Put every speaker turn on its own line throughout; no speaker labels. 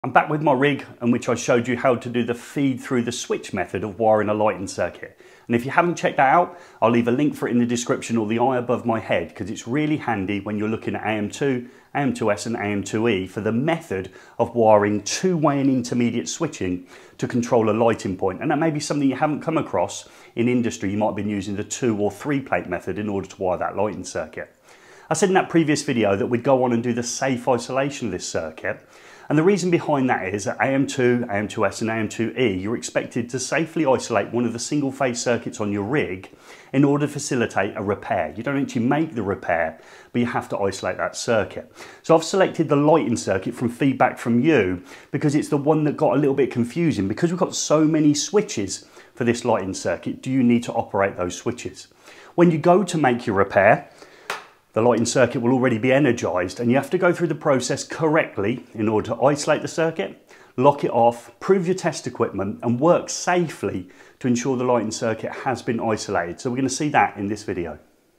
I'm back with my rig in which I showed you how to do the feed through the switch method of wiring a lighting circuit. And if you haven't checked that out, I'll leave a link for it in the description or the eye above my head, because it's really handy when you're looking at AM2, AM2S and AM2E for the method of wiring two-way and intermediate switching to control a lighting point. And that may be something you haven't come across in industry. You might have been using the 2 or 3 plate method in order to wire that lighting circuit. I said in that previous video that we'd go on and do the safe isolation of this circuit. And the reason behind that is that AM2, AM2S and AM2E, you're expected to safely isolate one of the single phase circuits on your rig in order to facilitate a repair. You don't actually make the repair, but you have to isolate that circuit. So I've selected the lighting circuit from feedback from you because it's the one that got a little bit confusing. Because we've got so many switches for this lighting circuit, do you need to operate those switches? When you go to make your repair, the lighting circuit will already be energized, and you have to go through the process correctly in order to isolate the circuit, lock it off, prove your test equipment and work safely to ensure the lighting circuit has been isolated. So we're going to see that in this video.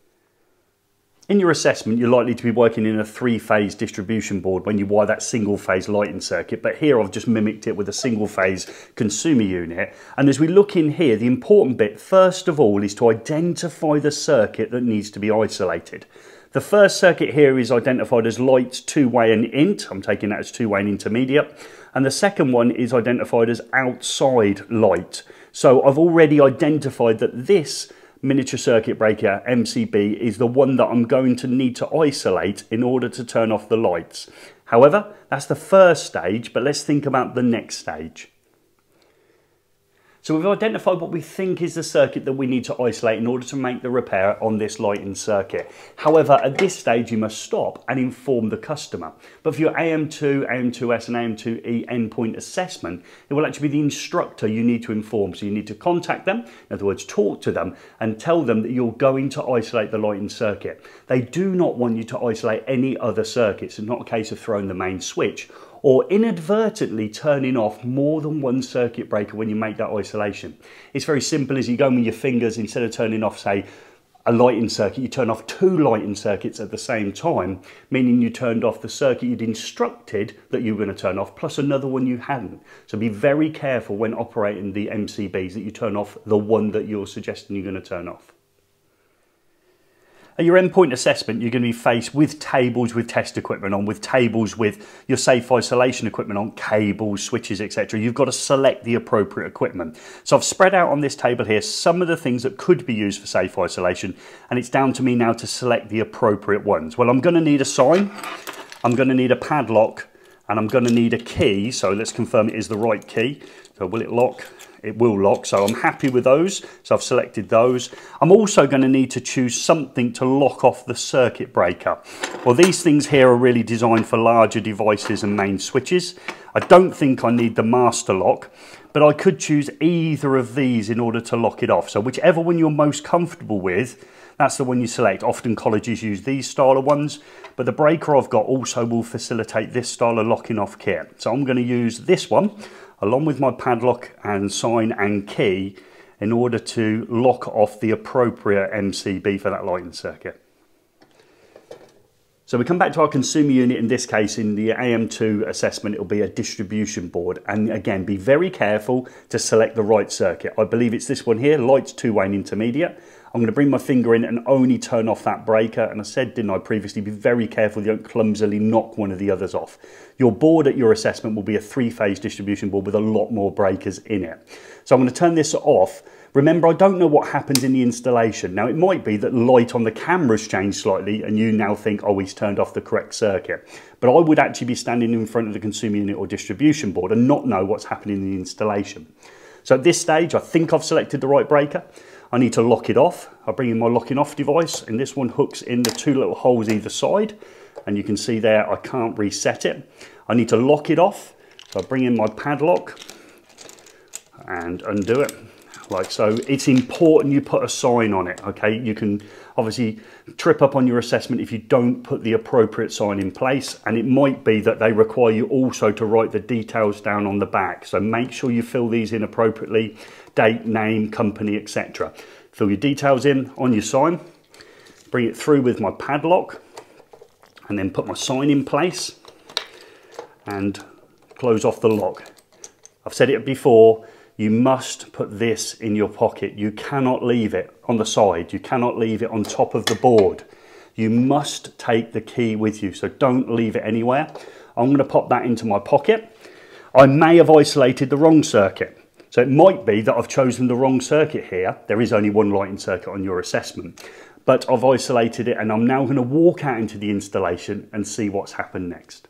In your assessment, you're likely to be working in a 3-phase distribution board when you wire that single phase lighting circuit, but here I've just mimicked it with a single phase consumer unit. And as we look in here, the important bit first of all is to identify the circuit that needs to be isolated. The first circuit here is identified as lights, two-way and int. I'm taking that as two-way and intermediate. And the second one is identified as outside light. So I've already identified that this miniature circuit breaker, MCB, is the one that I'm going to need to isolate in order to turn off the lights. However, that's the first stage, but let's think about the next stage. So we've identified what we think is the circuit that we need to isolate in order to make the repair on this lighting circuit. However, at this stage you must stop and inform the customer. But for your AM2, AM2S and AM2E endpoint assessment, it will actually be the instructor you need to inform. So you need to contact them, in other words talk to them, and tell them that you're going to isolate the lighting circuit. They do not want you to isolate any other circuits. It's not a case of throwing the main switch or inadvertently turning off more than one circuit breaker when you make that isolation. It's very simple. As you go with your fingers, instead of turning off, say, a lighting circuit, you turn off 2 lighting circuits at the same time, meaning you turned off the circuit you'd instructed that you were going to turn off, plus another one you hadn't. So be very careful when operating the MCBs that you turn off the one that you're suggesting you're going to turn off. At your endpoint assessment, you're going to be faced with tables with test equipment on, with tables with your safe isolation equipment on, cables, switches, etc. You've got to select the appropriate equipment. So I've spread out on this table here some of the things that could be used for safe isolation, and it's down to me now to select the appropriate ones. Well, I'm going to need a sign, I'm going to need a padlock, and I'm going to need a key. So let's confirm it is the right key. So will it lock? It will lock, so I'm happy with those. So I've selected those. I'm also going to need to choose something to lock off the circuit breaker. Well, these things here are really designed for larger devices and main switches. I don't think I need the master lock, but I could choose either of these in order to lock it off. So whichever one you're most comfortable with, that's the one you select. Often colleges use these style of ones, but the breaker I've got also will facilitate this style of locking off kit. So I'm going to use this one along with my padlock and sign and key in order to lock off the appropriate MCB for that lighting circuit. So we come back to our consumer unit. In this case, in the AM2 assessment, it'll be a distribution board. And again, be very careful to select the right circuit. I believe it's this one here, lights, two-way and intermediate. I'm going to bring my finger in and only turn off that breaker. And I said, didn't I previously, be very careful you don't clumsily knock one of the others off. Your board at your assessment will be a 3-phase distribution board with a lot more breakers in it. So I'm going to turn this off. Remember, I don't know what happens in the installation. Now, it might be that light on the camera's changed slightly and you now think, oh, he's turned off the correct circuit. But I would actually be standing in front of the consumer unit or distribution board and not know what's happening in the installation. So at this stage, I think I've selected the right breaker. I need to lock it off. I'll bring in my locking off device, and this one hooks in the 2 little holes either side. And you can see there, I can't reset it. I need to lock it off. So I bring in my padlock and undo it. Like so. It's important you put a sign on it, okay? You can obviously trip up on your assessment if you don't put the appropriate sign in place, and it might be that they require you also to write the details down on the back. So make sure you fill these in appropriately, date, name, company, etc. Fill your details in on your sign, bring it through with my padlock, and then put my sign in place and close off the lock. I've said it before, you must put this in your pocket. You cannot leave it on the side. You cannot leave it on top of the board. You must take the key with you, so don't leave it anywhere. I'm going to pop that into my pocket. I may have isolated the wrong circuit. So it might be that I've chosen the wrong circuit here. There is only one lighting circuit on your assessment, but I've isolated it and I'm now going to walk out into the installation and see what's happened next.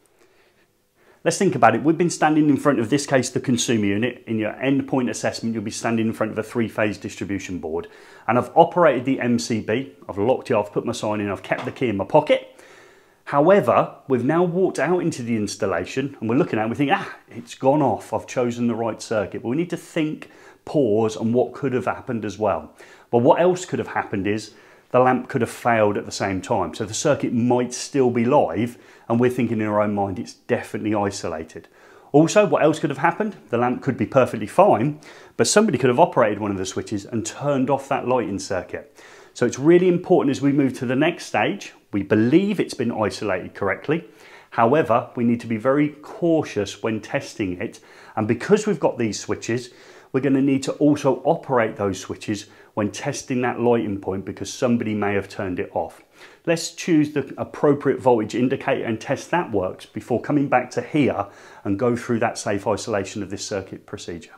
Let's think about it. We've been standing in front of, this case, the consumer unit. In your endpoint assessment, you'll be standing in front of a 3-phase distribution board. And I've operated the MCB, I've locked it, I've put my sign in, I've kept the key in my pocket. However, we've now walked out into the installation and we're looking at it and we think, it's gone off, I've chosen the right circuit. But we need to think, pause, and what could have happened as well. Well, what else could have happened is the lamp could have failed at the same time. So the circuit might still be live and we're thinking in our own mind it's definitely isolated. Also, what else could have happened? The lamp could be perfectly fine, but somebody could have operated one of the switches and turned off that lighting circuit. So it's really important as we move to the next stage, we believe it's been isolated correctly. However, we need to be very cautious when testing it. And because we've got these switches, we're going to need to also operate those switches when testing that lighting point because somebody may have turned it off. Let's choose the appropriate voltage indicator and test that works before coming back to here and go through that safe isolation of this circuit procedure.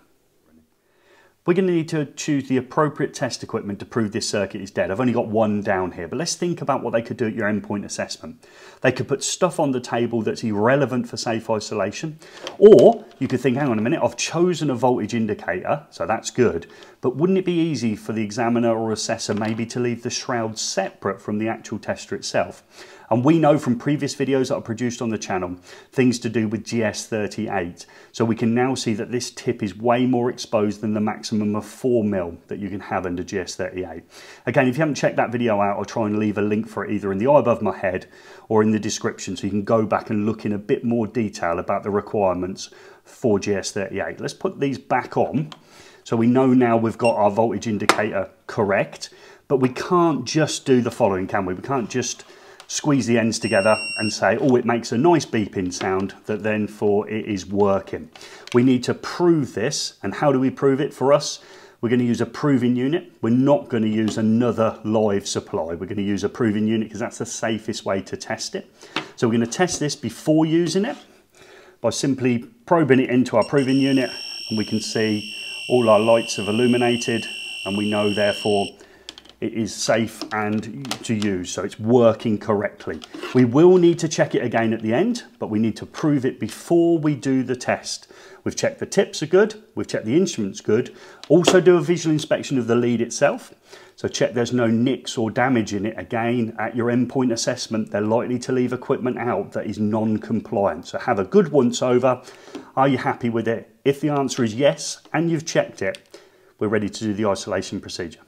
We're going to need to choose the appropriate test equipment to prove this circuit is dead. I've only got one down here, but let's think about what they could do at your endpoint assessment. They could put stuff on the table that's irrelevant for safe isolation, or you could think, hang on a minute, I've chosen a voltage indicator, so that's good, but wouldn't it be easy for the examiner or assessor maybe to leave the shroud separate from the actual tester itself? And we know from previous videos that I've produced on the channel, things to do with GS38. So we can now see that this tip is way more exposed than the maximum of 4mm that you can have under GS38. Again, if you haven't checked that video out, I'll try and leave a link for it either in the eye above my head or in the description so you can go back and look in a bit more detail about the requirements for GS38. Let's put these back on. So we know now we've got our voltage indicator correct, but we can't just do the following, can we? We can't just squeeze the ends together and say, oh, it makes a nice beeping sound that then for it is working. We need to prove this, and how do we prove it? For us, we're going to use a proving unit. We're not going to use another live supply. We're going to use a proving unit because that's the safest way to test it. So we're going to test this before using it by simply probing it into our proving unit, and we can see all our lights have illuminated, and we know therefore it is safe and to use, so it's working correctly. We will need to check it again at the end, but we need to prove it before we do the test. We've checked the tips are good, we've checked the instrument's good. Also do a visual inspection of the lead itself. So check there's no nicks or damage in it. Again, at your endpoint assessment, they're likely to leave equipment out that is non-compliant. So have a good once over. Are you happy with it? If the answer is yes, and you've checked it, we're ready to do the isolation procedure.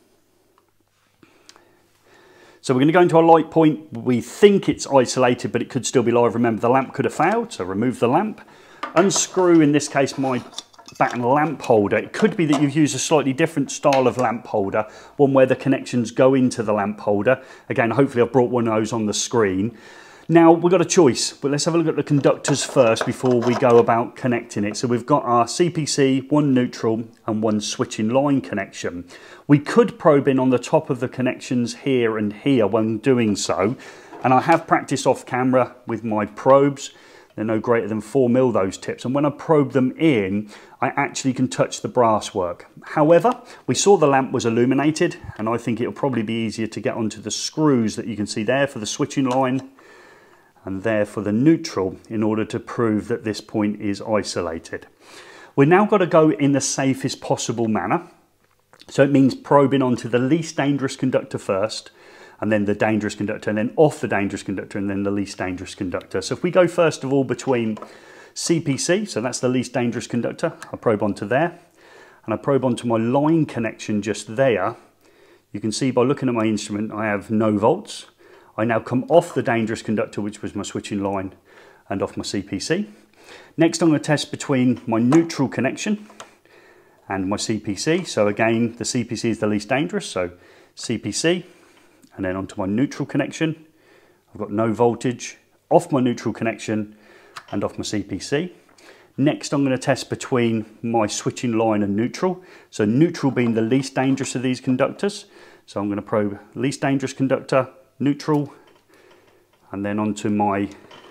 So we're going to go into our light point. We think it's isolated, but it could still be live. Remember, the lamp could have failed, so remove the lamp. Unscrew, in this case, my batten lamp holder. It could be that you've used a slightly different style of lamp holder, one where the connections go into the lamp holder. Again, hopefully I've brought one of those on the screen. Now, we've got a choice, but let's have a look at the conductors first before we go about connecting it. So we've got our CPC, one neutral and one switching line connection. We could probe in on the top of the connections here and here when doing so. And I have practiced off camera with my probes. They're no greater than 4mm, those tips. And when I probe them in, I actually can touch the brass work. However, we saw the lamp was illuminated, and I think it'll probably be easier to get onto the screws that you can see there for the switching line and there for the neutral in order to prove that this point is isolated. We've now got to go in the safest possible manner. So it means probing onto the least dangerous conductor first, and then the dangerous conductor, and then off the dangerous conductor, and then the least dangerous conductor. So if we go first of all between CPC, so that's the least dangerous conductor, I probe onto there, and I probe onto my line connection just there. You can see by looking at my instrument, I have no volts. I now come off the dangerous conductor, which was my switching line, and off my CPC. Next, I'm going to test between my neutral connection and my CPC. So again, the CPC is the least dangerous, so CPC, and then onto my neutral connection. I've got no voltage, off my neutral connection and off my CPC. Next, I'm going to test between my switching line and neutral. So neutral being the least dangerous of these conductors. So I'm going to probe least dangerous conductor, neutral, and then onto my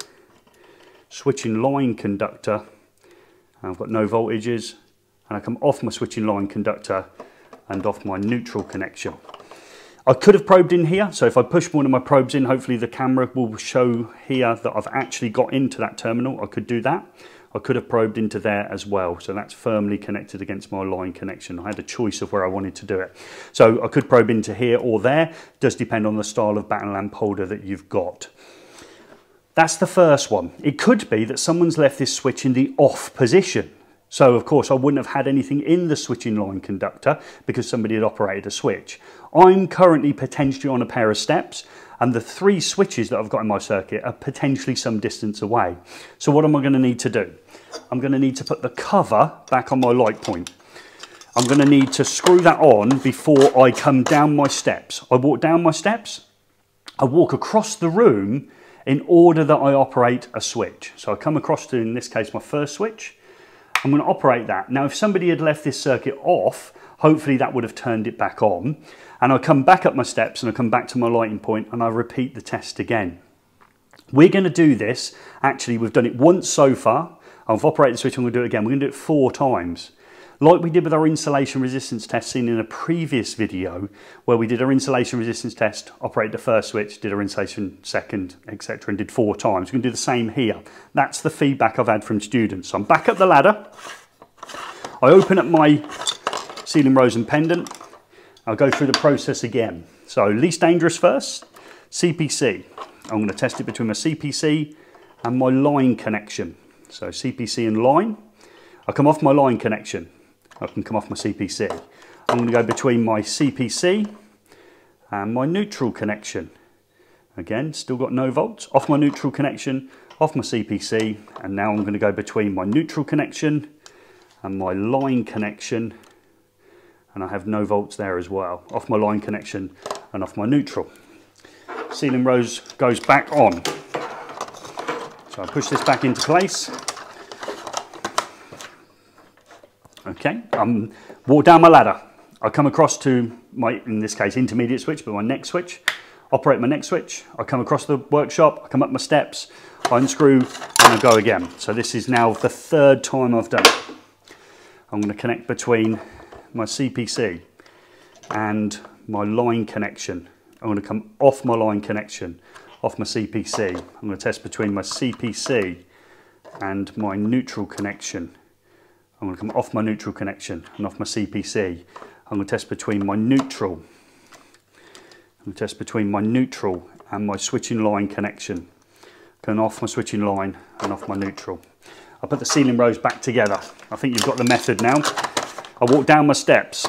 switching line conductor. I've got no voltages, and I come off my switching line conductor and off my neutral connection. I could have probed in here, so if I push one of my probes in, hopefully the camera will show here that I've actually got into that terminal. I could do that. I could have probed into there as well, so that's firmly connected against my line connection. I had a choice of where I wanted to do it. So I could probe into here or there. It does depend on the style of batten lamp holder that you've got. That's the first one. It could be that someone's left this switch in the off position. So of course I wouldn't have had anything in the switching line conductor because somebody had operated a switch. I'm currently potentially on a pair of steps, and the 3 switches that I've got in my circuit are potentially some distance away. So what am I going to need to do? I'm going to need to put the cover back on my light point. I'm going to need to screw that on before I come down my steps. I walk down my steps, I walk across the room in order that I operate a switch. So I come across to, in this case, my first switch. I'm going to operate that. Now, if somebody had left this circuit off, hopefully that would have turned it back on. And I come back up my steps and I come back to my lighting point and I repeat the test again. We're going to do this, actually we've done it once so far. I've operated the switch, I'm going to do it again. We're going to do it 4 times. Like we did with our insulation resistance test seen in a previous video, where we did our insulation resistance test, operated the first switch, did our insulation second, etc., and did 4 times. We're going to do the same here. That's the feedback I've had from students. So I'm back up the ladder. I open up my ceiling rose and pendant. I'll go through the process again. So least dangerous first, CPC. I'm going to test it between my CPC and my line connection. So CPC and line. I come off my line connection. I can come off my CPC. I'm going to go between my CPC and my neutral connection. Again, still got no volts. Off my neutral connection, off my CPC, and now I'm going to go between my neutral connection and my line connection, and I have no volts there as well. Off my line connection and off my neutral. Ceiling rose goes back on. So I push this back into place. Okay, walk down my ladder. I come across to my, in this case, intermediate switch, but my next switch. Operate my next switch. I come across the workshop, I come up my steps, I unscrew, and I go again. So this is now the 3rd time I've done it. I'm going to connect between my CPC and my line connection. I'm going to come off my line connection, off my CPC. I'm going to test between my CPC and my neutral connection. I'm going to come off my neutral connection and off my CPC. I'm going to test between my neutral. I'm going to test between my neutral and my switching line connection. Going off my switching line and off my neutral. I put the ceiling rows back together. I think you've got the method now. I walk down my steps.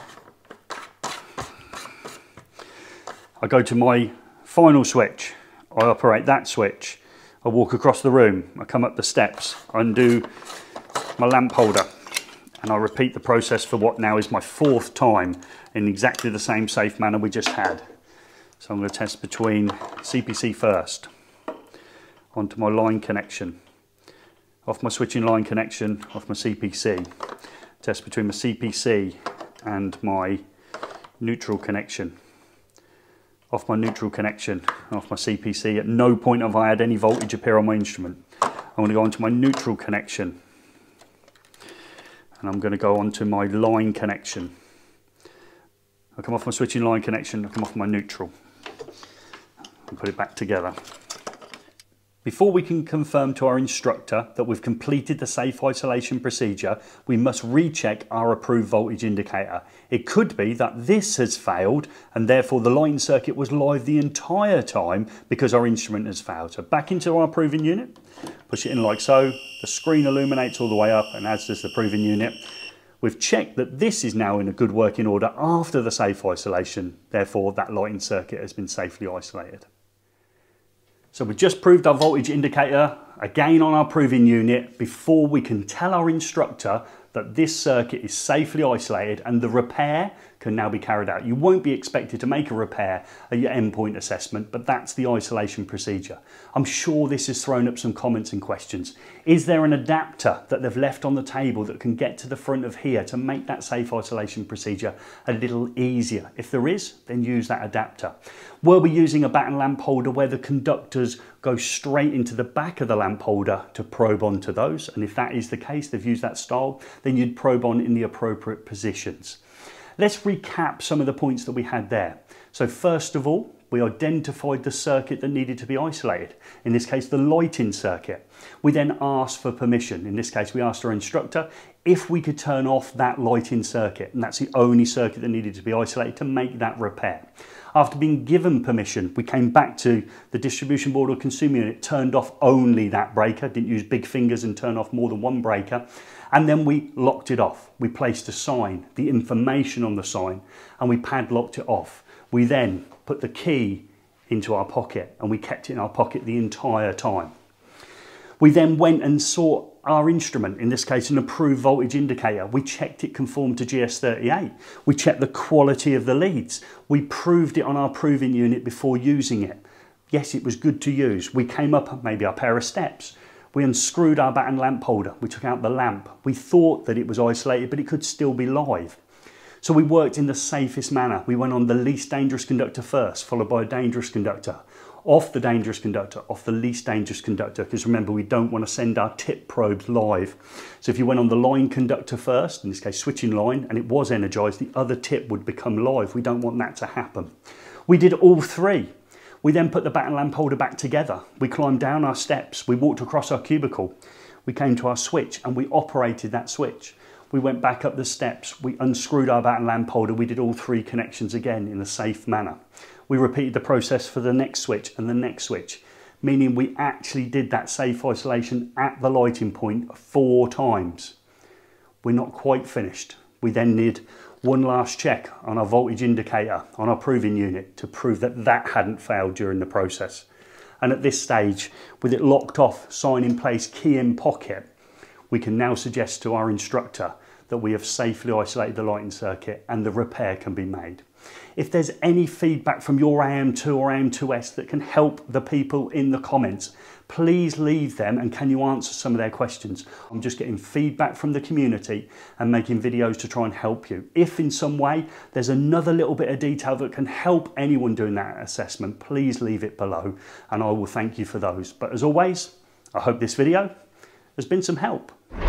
I go to my final switch. I operate that switch. I walk across the room. I come up the steps. I undo my lamp holder, and I repeat the process for what now is my 4th time in exactly the same safe manner we just had. So I'm going to test between CPC first, onto my line connection, off my switching line connection, off my CPC, test between my CPC and my neutral connection, off my neutral connection, off my CPC. At no point have I had any voltage appear on my instrument. I'm going to go onto my neutral connection, and I'm going to go on to my line connection. I come off my switching line connection, I come off my neutral, and put it back together. Before we can confirm to our instructor that we've completed the safe isolation procedure, we must recheck our approved voltage indicator. It could be that this has failed and therefore the lighting circuit was live the entire time because our instrument has failed. So back into our proving unit, push it in like so, the screen illuminates all the way up and as does the proving unit. We've checked that this is now in a good working order after the safe isolation, therefore that lighting circuit has been safely isolated. So we've just proved our voltage indicator again on our proving unit before we can tell our instructor that this circuit is safely isolated and the repair can now be carried out. You won't be expected to make a repair at your endpoint assessment, but that's the isolation procedure. I'm sure this has thrown up some comments and questions. Is there an adapter that they've left on the table that can get to the front of here to make that safe isolation procedure a little easier? If there is, then use that adapter. Were we using a batten lamp holder where the conductors go straight into the back of the lamp holder to probe onto those? And if that is the case, they've used that style, then you'd probe on in the appropriate positions. Let's recap some of the points that we had there. So first of all, we identified the circuit that needed to be isolated. In this case, the lighting circuit. We then asked for permission. In this case, we asked our instructor if we could turn off that lighting circuit. And that's the only circuit that needed to be isolated to make that repair. After being given permission, we came back to the distribution board or consumer unit, turned off only that breaker, didn't use big fingers and turn off more than one breaker. And then we locked it off. We placed a sign, the information on the sign, and we padlocked it off. We then put the key into our pocket and we kept it in our pocket the entire time. We then went and saw our instrument, in this case an approved voltage indicator. We checked it conformed to GS38. We checked the quality of the leads. We proved it on our proving unit before using it. Yes, it was good to use. We came up maybe a pair of steps. We unscrewed our batten lamp holder. We took out the lamp. We thought that it was isolated, but it could still be live. So we worked in the safest manner. We went on the least dangerous conductor first, followed by a dangerous conductor. Off the dangerous conductor, off the least dangerous conductor, because remember, we don't want to send our tip probes live. So if you went on the line conductor first, in this case switching line, and it was energized, the other tip would become live. We don't want that to happen. We did all three. We then put the batten lamp holder back together. We climbed down our steps. We walked across our cubicle. We came to our switch and we operated that switch. We went back up the steps. We unscrewed our batten lamp holder. We did all three connections again in a safe manner. We repeated the process for the next switch and the next switch, meaning we actually did that safe isolation at the lighting point 4 times. We're not quite finished. We then did one last check on our voltage indicator on our proving unit to prove that that hadn't failed during the process. And at this stage, with it locked off, sign in place, key in pocket, we can now suggest to our instructor that we have safely isolated the lighting circuit and the repair can be made. If there's any feedback from your AM2 or AM2S that can help the people in the comments, please leave them and can you answer some of their questions? I'm just getting feedback from the community and making videos to try and help you. If in some way there's another little bit of detail that can help anyone doing that assessment, please leave it below and I will thank you for those. But as always, I hope this video has been some help.